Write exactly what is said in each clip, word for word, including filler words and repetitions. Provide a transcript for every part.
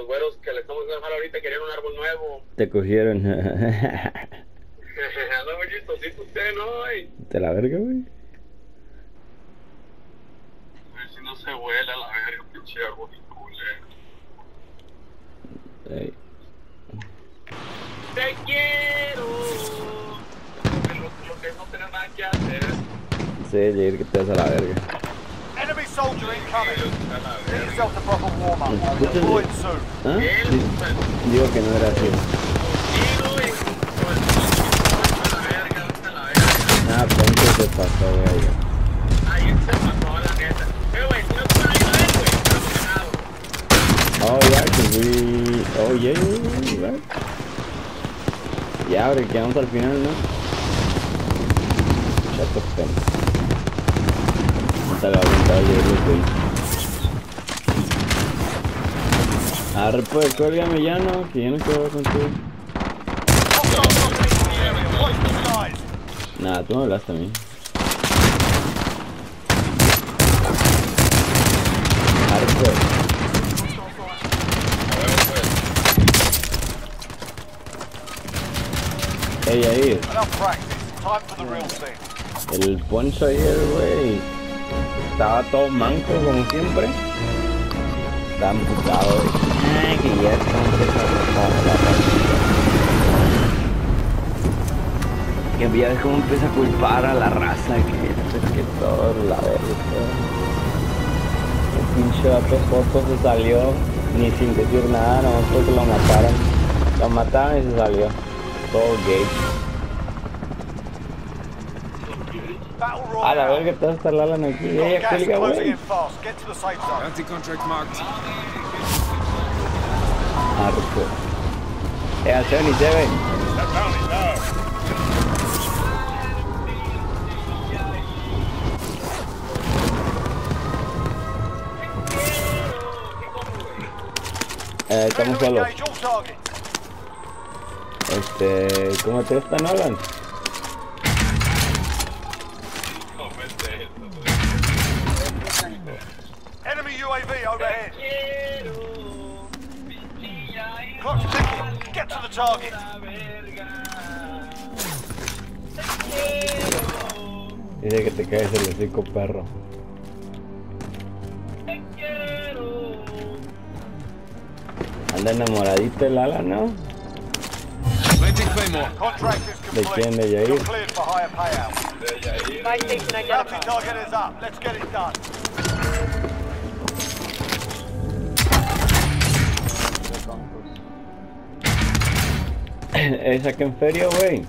los güeros que le estamos dando ahorita querían un árbol nuevo. Te cogieron. Anda muy chistosito usted, ¿no, güey? De la verga, güey. A ver si no se vuela la verga, pinche árbol culero. Ey. Te quiero. Lo, lo que no tenés nada que hacer. Sí, Jair, que te vas a la verga. Enemy soldier incoming. Get yourself a proper warm up. Deployed soon. ¿Ah? Sí. Digo que no era así. Ah, pronto se pasó, güey. Ahí se pasó la neta. Pero, güey, si no te van a ir, güey, estás ganado. Oh, yeah, cause we... Oh, yeah, yeah, yeah. Ya, ahora quedamos al final, ¿no? Shut the fuck. No te lo voy a aventar, yo creo que... Arre, pues, cuélgame ya, ¿no? Que ya no quiero ver contigo. Nah, tú me hablaste a mí. Arre, pues. Ey, ahí. El Poncho ayer, güey. Estaba todo manco como siempre. Estaba amputado, güey. Ay, que ya está empezando la partida. Que ya ves cómo empieza a culpar a la raza. Que, que todo, la verga, todo. El pinche vato Joto se salió. Ni sin decir nada, nomás porque lo mataron. Lo mataron y se salió. Todo gay. A la verga, toda esta Lalan aquí. Ella cuelga, güey. Bounty contract marked. Arco. Eh, al seventy-seven. Eh, estamos solos. Este, ¿cómo te está Nolan? Enemy U A V overhead. Clock's ticking. Get to the target. Dice que te caes el hocico, perro. Anda enamoradito el Ala, ¿no? ¿De quién? ¿De Yair? ¿Esa que en feria, güey?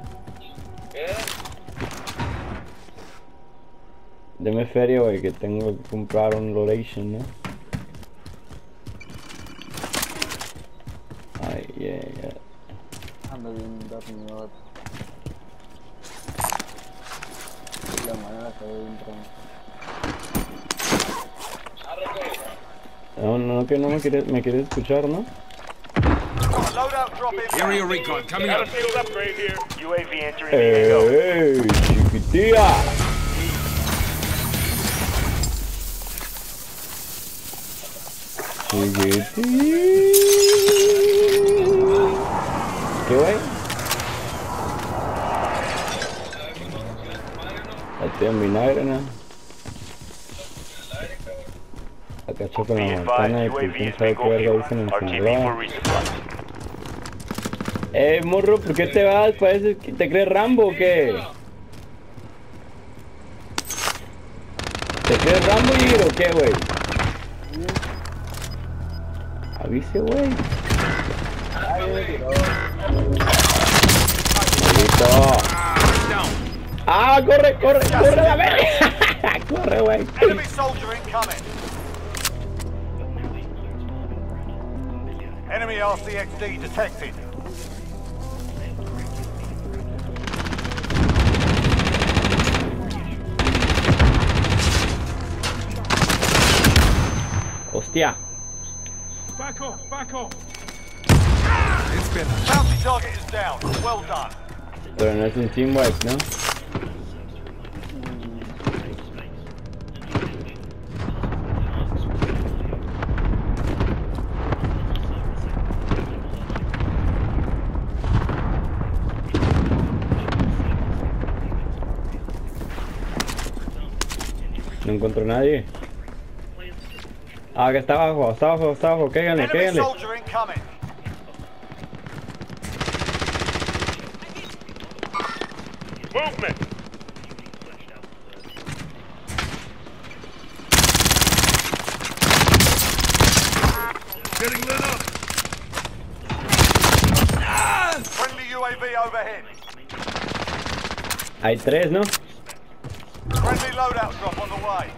Deme feria, güey, que tengo que comprar un location, ¿no? Ay, yeah, yeah. Ando bien dormido. La manera se ve bien pronto. No, no, que no me quieres, me quieres escuchar, ¿no? Area recon coming up. ¡Ey, chiquitilla! Chiquitilla. ¿Qué, güey? Estoy en vinagre, ¿no? Acá choco en la ventana y pues quién sabe qué verga dicen en Sinaloa. Eh, morro, ¿por qué te vas? Parece que te crees Rambo o qué? ¿Te crees Rambo y o qué, güey? Avise, güey. Maldito. Ah, corre, corre, corre, a ver. Corre, güey. Enemy soldier incoming. Enemy R C X D detected. Hostia. Back off, back off. Bounty target is down. Well done. Pero no es un team wipe, ¿no? No encuentro a nadie. Ah, que está abajo, está abajo, está abajo. Cáiganle, Enemy cáiganle. soldier incoming. Movement. Getting lit up. Friendly U A V overhead. Hay tres, ¿no? Friendly loadout drop on the way.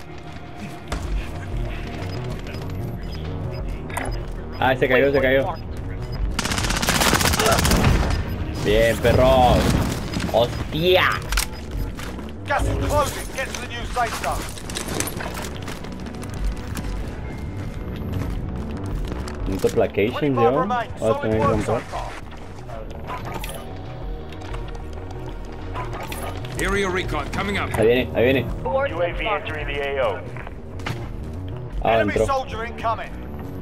Ah, se cayó, se cayó. Bien, perros. ¡Hostia! Gas is closing. Get to the new safe zone. Necesito placations, twenty-five yo. remain. Voy a Solid tener que work so comprar. far. Area recon coming up. Ahí viene, ahí viene. U A V entering the A O. Ah, Enemy entró. soldier incoming.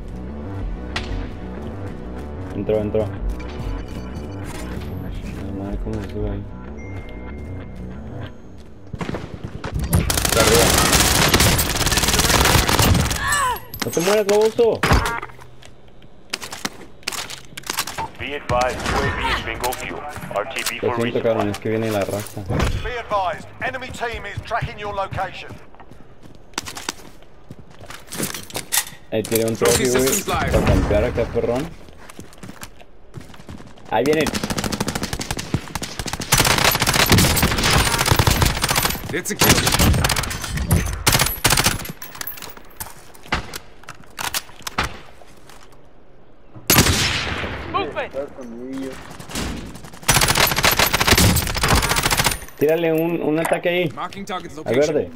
Entró, entró. Ay, madre, ¿cómo se sube ahí? Está arriba. ¡No te mueras, baboso! Be advised, U A V is bingo fuel. R T B Lo for siento, cabrón, resupply. es que viene la raza. Be advised. Enemy team is tracking your location. Ahí tiene un Trophy trophy, güey. systems live. Para campear acá, perrón. Ahí vienen. It's a kill. Está conmigo. Tírale un, un ataque ahí. Marking target Al location. verde.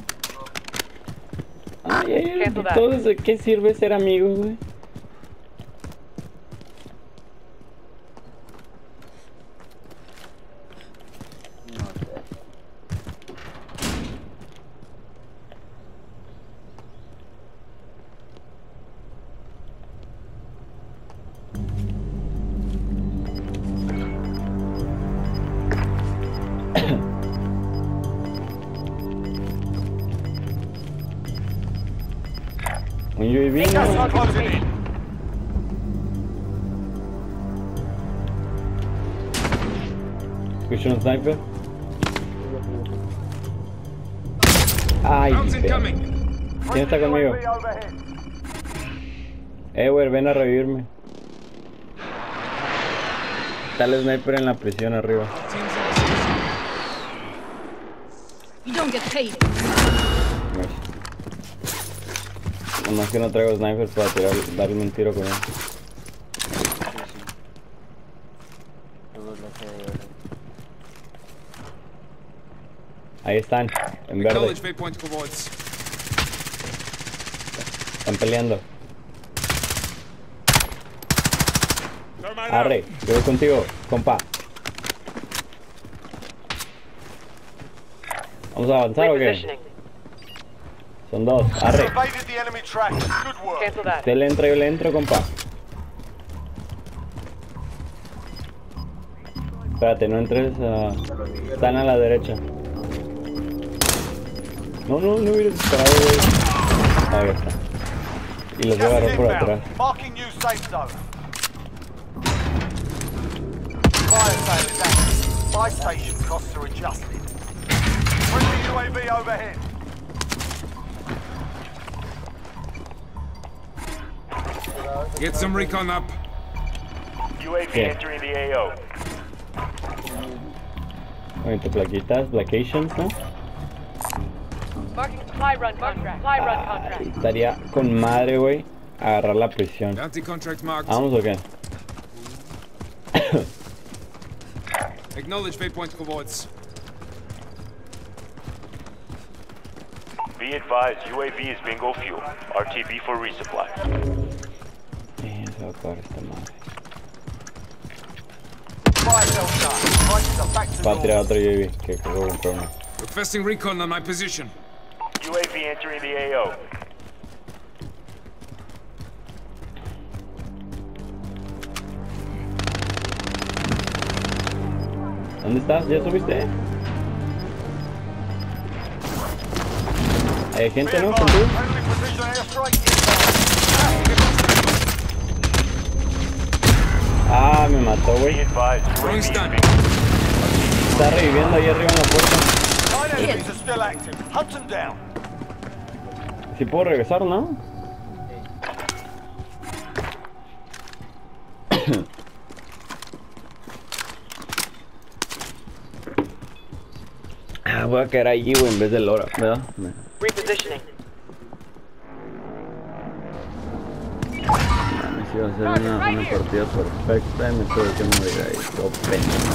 Ay, ay, ay. Cancel that. Entonces, ¿de qué sirve ser amigos, güey? No sé. Un U A V, Gas ¿no? is closing in. Escucho un sniper. Ay, Rounds feo. incoming. ¿Quién está conmigo? U A V overhead. Eh, güey, ven a revivirme. Está el sniper en la prisión arriba. Teams in position. You don't get paid. Nomás que no traigo snipers para tirar, darle un tiro con él. Todo lo que... Ahí están, en verde. Acknowledge waypoint coordinates. Están peleando. Arre, yo voy contigo, compa. ¿Vamos a avanzar o qué? Son dos, arre. Evaded the enemy track. Good work. Cancel that. Usted le entra, yo le entro, compa. Espérate, no entres a... Están a la derecha. No, no, no hubieras disparado, güey. Ahí está. Y los voy a Gas is agarrar por atrás. inbound. Marking new safe zone. Fire sale is active. Buy station costs are adjusted. Friendly U A V overhead. Get some recon up. U A V Yeah. entering the A O. Ahorita plaquitas, placations, ¿no? Marking supply run contract. Supply run contract. Estaría con madre, güey, agarrar la prisión. Bounty contract marked. ¿Vamos o qué? Acknowledge waypoint coordinates. Be advised, U A V is bingo fuel. R T B for resupply. Eh, se va a acabar esta madre. Fire sale done. Prices are back to Va a tirar normal. otro U A V, que acabo de comprar uno. Requesting recon on my position. U A V entering the A O. ¿Dónde estás? ¿Ya subiste? Ahí Hay gente, Be ¿no? advised, ¿Contigo? friendly precision airstrike inbound. Ah, me mató, Be güey. advised, Throwing stun. Está reviviendo ahí arriba en la puerta. nine enemies are still active. Hunt them down. Si puedo regresar, ¿no? Ah, voy a quedar allí, güey, en vez de Lora, ¿verdad? Me- Repositioning. Mames, iba a ser una, una partida perfecta y me tuve que morir ahí. Todo pendejo.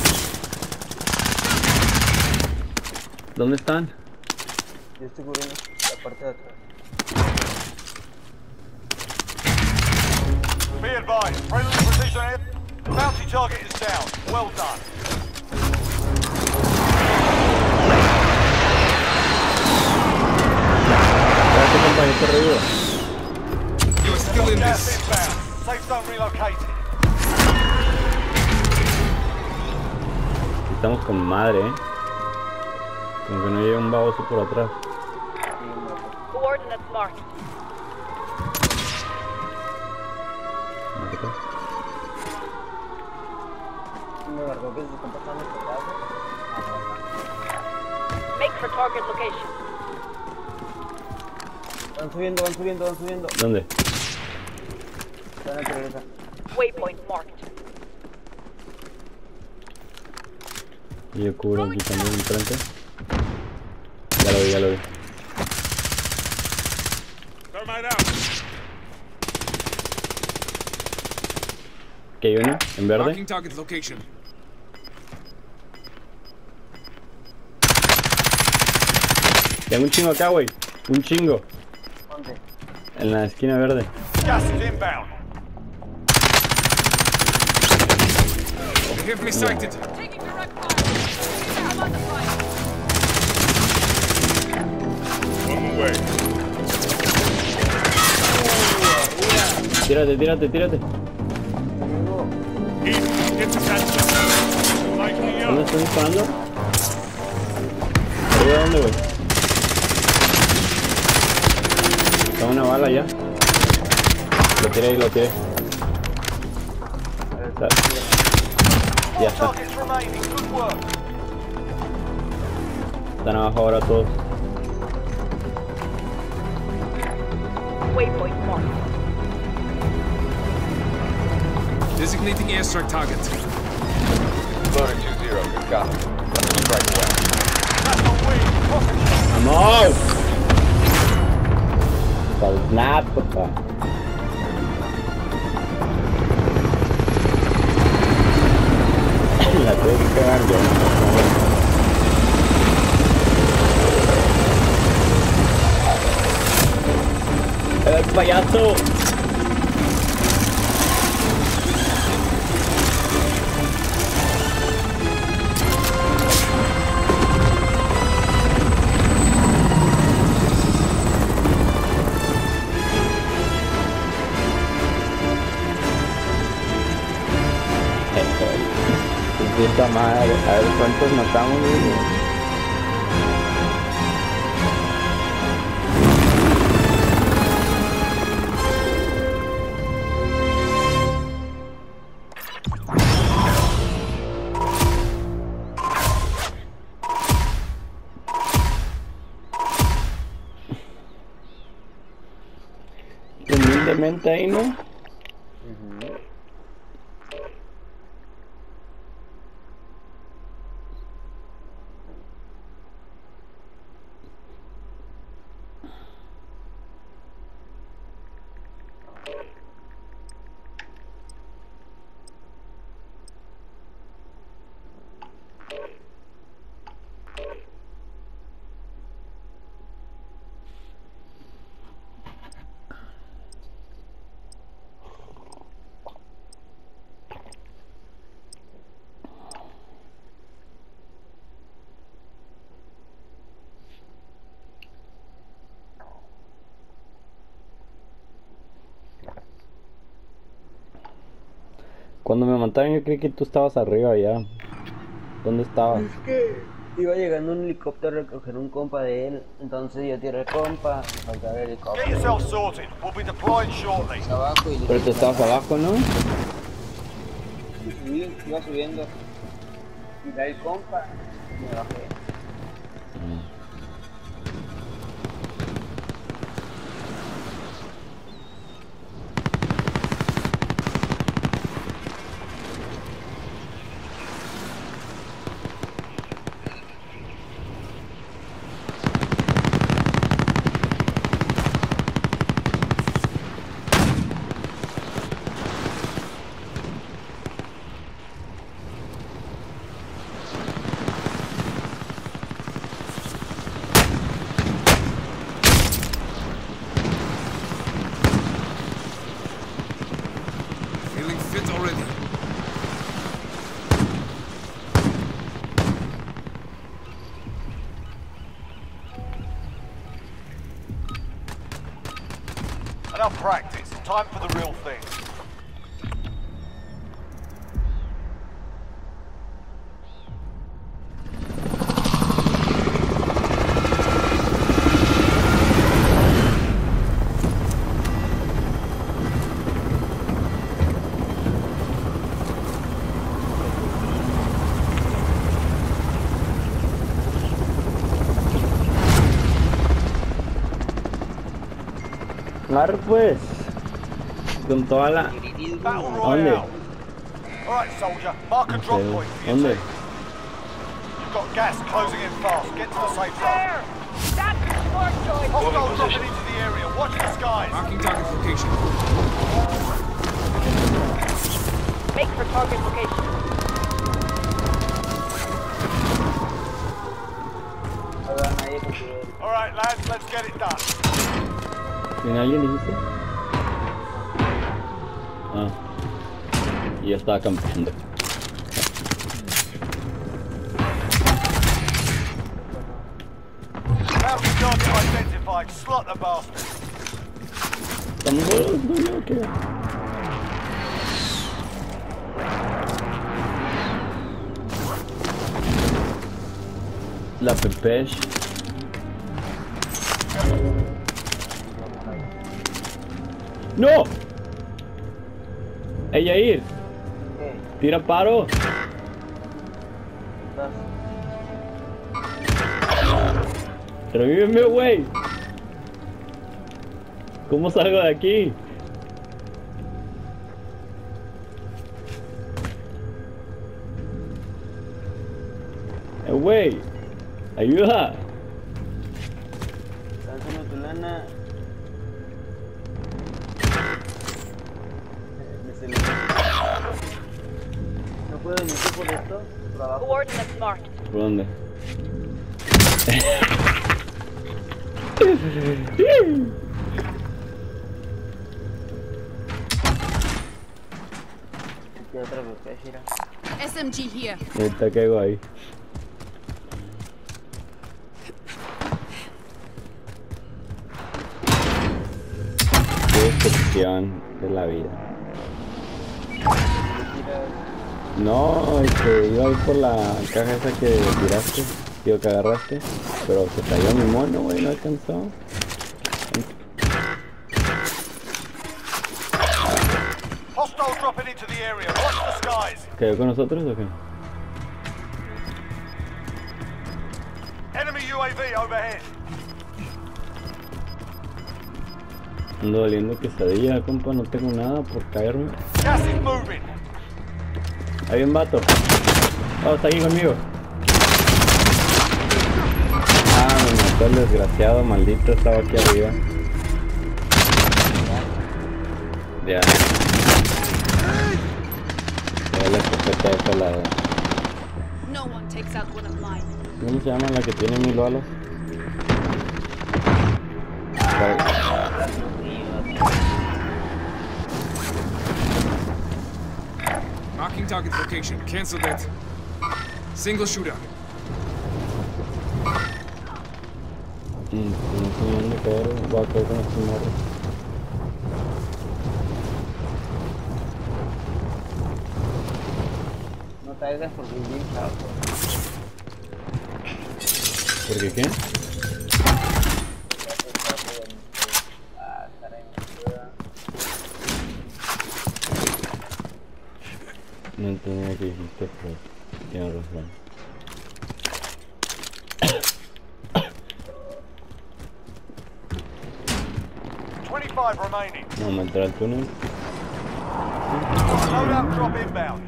¿Dónde están? Yo estoy cubriendo la parte de atrás. Be advised, friendly precision air. Bounty target is down. Well done. Gracias, compañero, te revivo. You're still in Gas this. inbound. Safe zone relocated. Estamos con madre, eh. Como que no llega un baboso por atrás. Coordinates marked. Marca. Me marcó que se están pasando por casa. Make for target location. Van subiendo, van subiendo, van subiendo. ¿Dónde? Van a progresar. Waypoint marked. Y yo cubro aquí también enfrente. Ya lo vi, ya lo vi. Thermite out. ¿Qué hay uno? ¿En verde? Marking target location. Tengo un chingo acá, güey. Un chingo. ¿Dónde? En la esquina verde. Gas is inbound. They have me sighted. Taking direct fire. I'm on the fire. Tírate, tírate, tírate. ¿Dónde estás disparando? ¿Arriba dónde, güey? Está una bala ya. Lo tiré y lo tiré. Está- Ya está. Targets remaining. Good work. Están abajo ahora todos. Waypoint marked. Designating airstrike target. Loader two zero, good copy. Strike one. That's a win. Cross ¡Vamos! Para el snap, papá. La tengo que cagar yo. ¡El payaso! Puta madre, a ver cuántos matamos, güey. Humildemente ahí, ¿no? Cuando me mataron yo creí que tú estabas arriba ya. ¿Dónde estabas? Es que Iba llegando un helicóptero a recoger un compa de él, entonces yo tiré compa, me faltaba el Get helicóptero. yourself sorted. We'll be deploying shortly. Abajo y le Pero tú estabas abajo, ¿no? subí, iba subiendo. Tiré el compa y me bajé. Feeling fit already. Enough practice. Time for the real thing. Claro, pues. Con toda la... Battle ¿Dónde? Royale. Alright, soldier. Mark a No drop sé, point for your ¿dónde? team. You've got gas closing in fast. Get to the safe zone. There! That's the smart choice! Hostiles dropping into the area. Watch the skies. Marking target location. Make for target location. No veo a nadie porque Alright, lads, let's get it done. ¿Tiene alguien, dijiste? Ah. Y yo estaba campeando. Bounty target identified. Slot the bastard. ¿Estamos solos, coño, o qué? La Pepesh. ¡No! ¡Ey, Yair! ¿qué? ¡Tira paro! ¿Estás? ¡Revíveme, güey! ¿Cómo salgo de aquí? ¡Eh, güey! ¡Ayuda! Lánzame tu lana. Me aceleré. No puedo venir por esto, por abajo. Coordinates marked. ¿Por dónde? ¿Qué otra vez, Shira? S M G here. Ahorita caigo ahí. Qué decepción de la vida. No, este, iba a ir por la caja esa que tiraste, digo que agarraste, pero se cayó mi mono, güey, no alcanzó. Hostiles dropping into the area. Watch the skies. ¿Cayó con nosotros o qué? Enemy U A V overhead. Ando valiendo quesadilla, compa, no tengo nada por caerme. Gas is moving. Hay un vato. Oh, está aquí conmigo. Ah, me mató el desgraciado, maldito, estaba aquí arriba. Ya. Ya la escopeta de ese lado. No one takes out one of mine. ¿Cómo se llama la que tiene mil balas? Marking target location. Cancel that. Single shooter. Mm, no sé dónde caer, voy a caer con este morro. No caigas porque es bien chavo. ¿Por qué qué? Ah, caray, me ayuda. No entendí lo que dijiste, pero tienes razón. twenty-five remaining. No, me entré al túnel. Loadout drop inbound.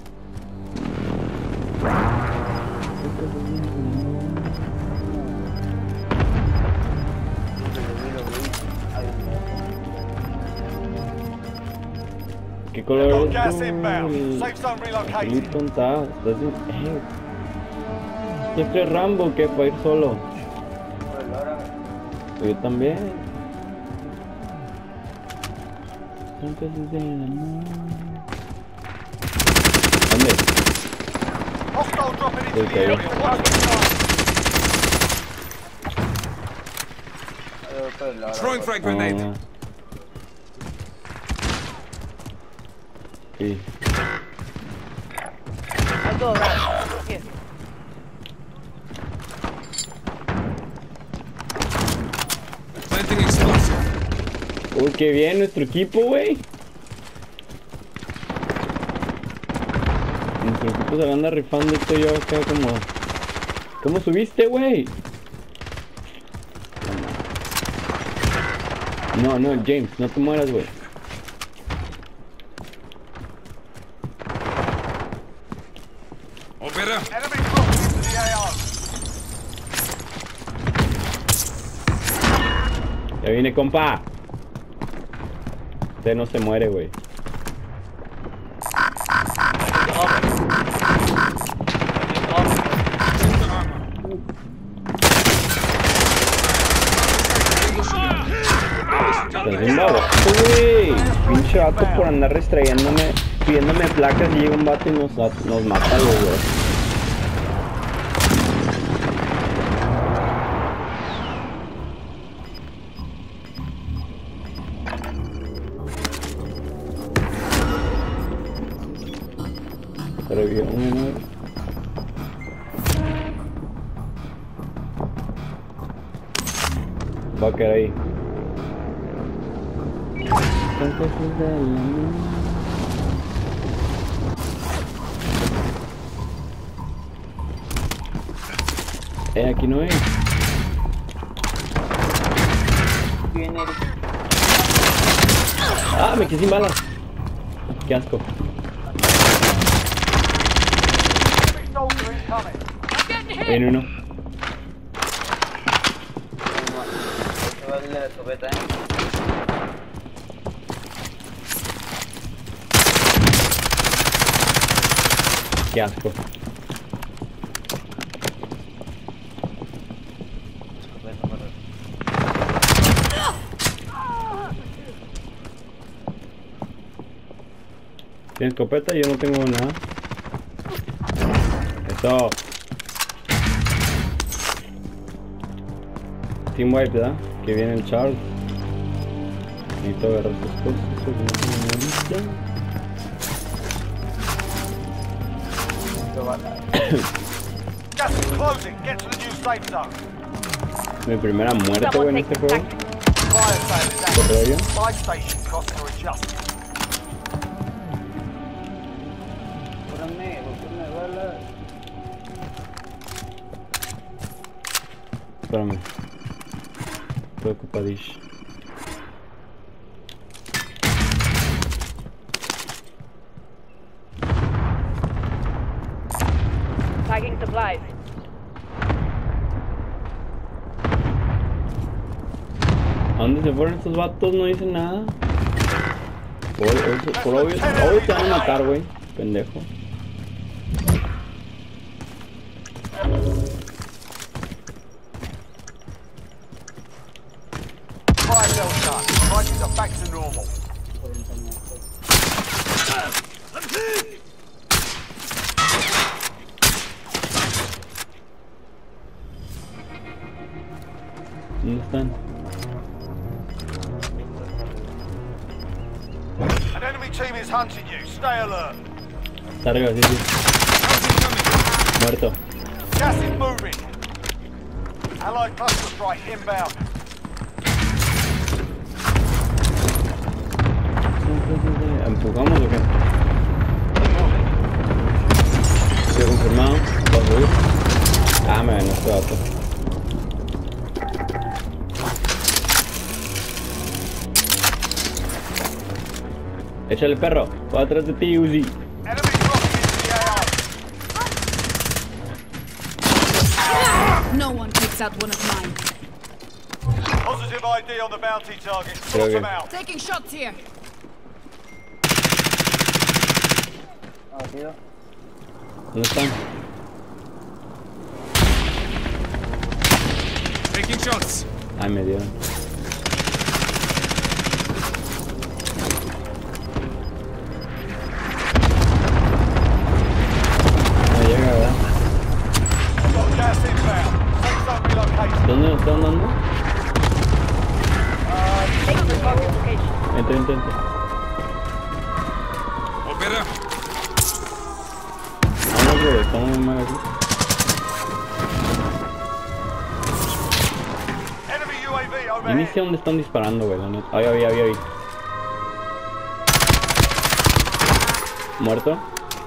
¿Qué color Got es gas tu? inbound. Safe zone relocated. Listo, está. Estás en... Eh. Siempre Rambo, ¿qué? Para ir solo. Pues ahora, Yo también. Nunca se de la mano. ¿Dónde? Hostile dropping into Okay. the area. Watch the side. eh, pues ahora. Throwing frag grenade. Ah. Sí. I'll go around. Here. Planting explosive. Uy, qué bien nuestro equipo, güey. Nuestro equipo se la anda rifando. Estoy yo acá como... ¿Cómo subiste, güey? No, no, James, no te mueras, güey. Opera. Enemy dropping into the A O. Ya vine, compa. Usted no se muere, güey. Estás bien baboso, güey. Pinche vato por andar distrayéndome, pidiéndome placas y llega un vato y nos, nos mata, güey. Pero yo, uno, va a quedar ahí. Son cosas de la mía. Eh, aquí no es. Viene el... Ah, me quedé sin balas. Qué asco. Enemy soldier incoming. En uno. Se va el de la escopeta, eh. Qué asco. Escopeta para... ¿Tienes escopeta? Yo no tengo nada. Eso. Team Wipe, ¿verdad? Que viene el Charles. Necesito agarrar sus cosas. Gas is closing. Get to the new safe zone. Mi primera muerte, güey, en este juego. Fire sale is ¿Qué active. rollo? Buy station costs are adjusted. Cúrame, cúrame balas. Espérame. Estoy ocupadish. Tagging supplies. ¿A dónde se fueron estos vatos? No dicen nada. Por, por, por obvio, obvio te van a matar, güey. Pendejo. Fire sale done. Prices are back to normal. ¿Dónde están? An enemy team is hunting you. Stay alert. Está arriba, sí, sí. Muerto. Gas is moving. Allied cluster strike inbound. ¿Empujamos o qué? Sí, confirmado. Dos de Ah, me ven este vato. Échale, perro. Va atrás de ti, Uzi. Enemy dropping into the A R. No one takes out one of mine. Positive I D on the bounty target. Creo Sort que- them out. Taking shots here. Ah, tío. ¿Dónde están? Taking shots. Ay, me dieron. No llega, ¿verdad? Got gas inbound. Safe zone relocated. ¿Dónde nos están dando? Take the target location. Entra, entra, entra. Or better. Vamos, güey, estamos mal aquí. Enemy U A V Yo ni overhead. sé dónde están disparando, güey, la neta. Ahí, ahí, ahí, ahí. ¿Muerto?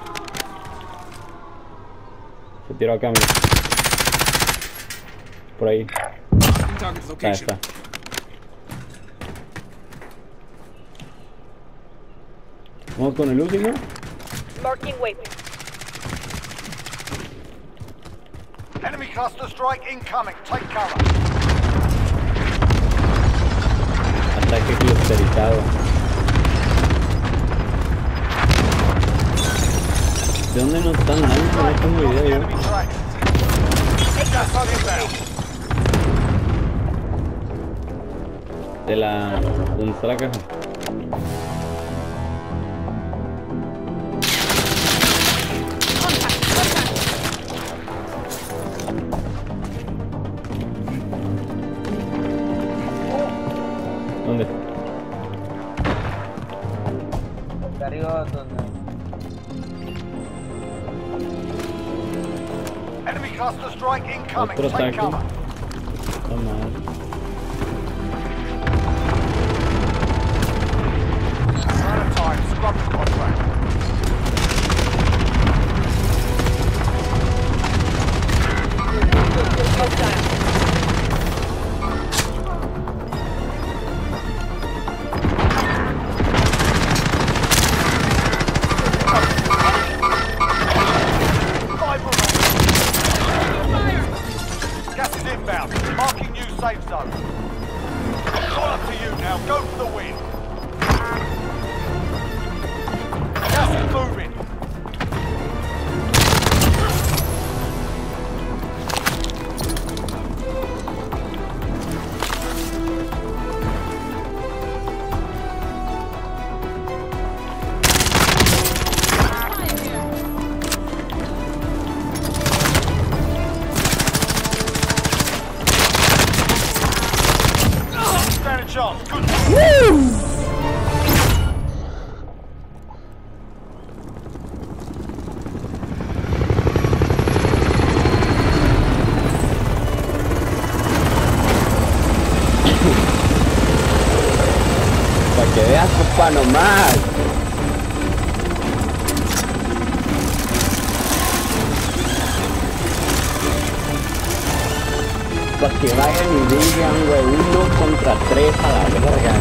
Se tiró acá, mira. Por ahí. Marking target Ahí location. está. Vamos con el último. Marking waypoint. Enemy cluster strike incoming. Take cover. Ataque clusterizado. ¿De dónde nos están dando? No tengo idea yo. Enemy track. Gas inbound. De la... ¿Dónde está la caja? Contact, contact. ¿Dónde? Acá arriba donde. Enemy cluster strike incoming. Otro Take ataque. cover. Está mal. Out of time. Scrub the contract. Five remaining. Gas is inbound. Marking new safe zone. It's all up to you now. Go for the win. Gas is moving. Stand a chance. Good. Para que veas, papá, nomás. Para que vayan y digan, güey, uno contra tres a la verga.